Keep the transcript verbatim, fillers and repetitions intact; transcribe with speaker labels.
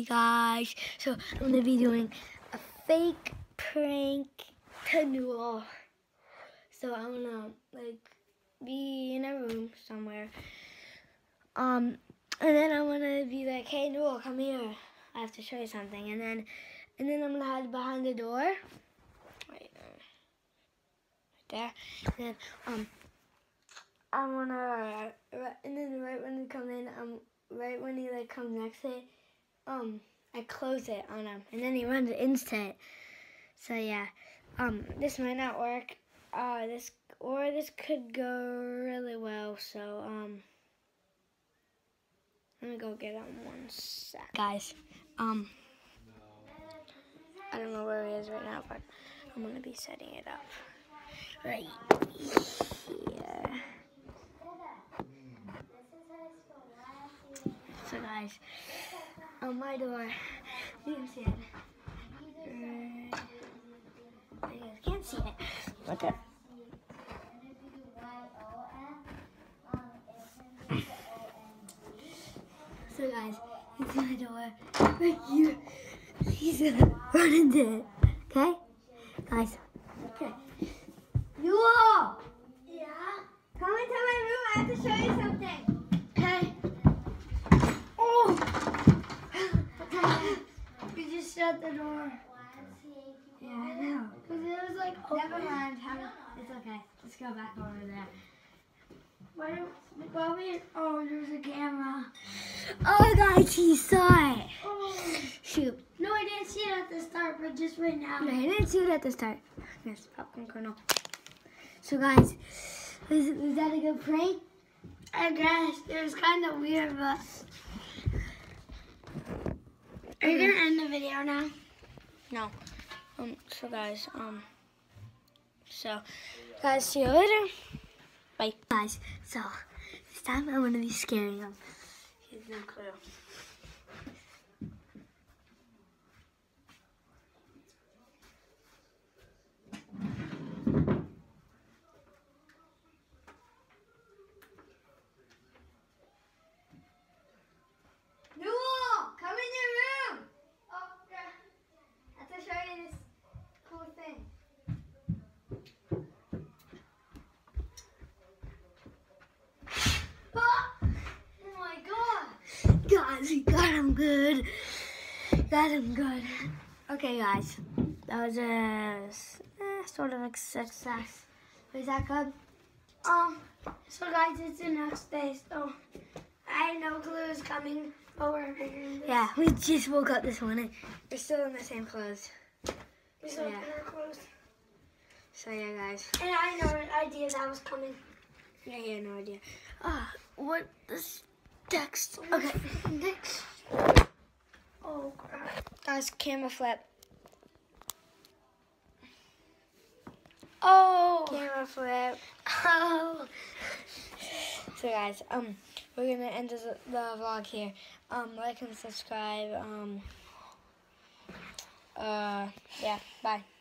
Speaker 1: guys. So I'm gonna be doing a fake prank to Newell. So I'm gonna like be in a room somewhere. Um, and then I'm gonna be like, hey Newell, come here. I have to show you something. And then, and then I'm gonna hide behind the door. Right there. And then um, I'm gonna, and then right when you come in, um, right when he like comes next to it, um, I close it on him, and then he runs into it. So yeah, um, this might not work. Uh, this or this could go really well. So um, let me go get him one sec, guys. Um, I don't know where he is right now, but I'm gonna be setting it up right here. So guys, on my door, you can see it. Uh, you guys can't see it. Okay. So guys, he's in the door right here. He's gonna run into it. Okay? Guys. Okay. Newell! Yeah? Come into my room. I have to show you something. Okay? Oh! You just shut the door. Yeah, I know. Because it was like, open. Never mind. It's okay. Let's go back over there. Why don't, why we, oh, there's a camera. Oh, guys, he saw it. Oh. Shoot. No, I didn't see it at the start, but just right now. No, I didn't see it at the start. Yes, popcorn kernel. So, guys, was, was that a good prank? I guess. It was kind of weird, but... Are you going to end the video now? No. Um. So, guys, um... So, guys, see you later. Bye. Guys, so this time I'm gonna be scaring him. He has no clue. Newell, come in your room. Oh, yeah. I have to show you this cool thing. Guys, we got him good. Got him good. Okay, guys. That was a eh, sort of a success. Was that good? Um, so guys, it's the next day, so I had no clue it was coming, but we're figuring this. Yeah, we just woke up this morning. We're still in the same clothes. We're still so, yeah. in our clothes. So yeah, guys. And I had no idea that was coming. Yeah, yeah, no idea. Ah, uh, what this? Next. Okay. Next. Oh, crap. Guys, camera flip. Oh. Camera flip. Oh. So, guys, um, we're gonna end the, the vlog here. Um, like and subscribe. Um. Uh. Yeah. Bye.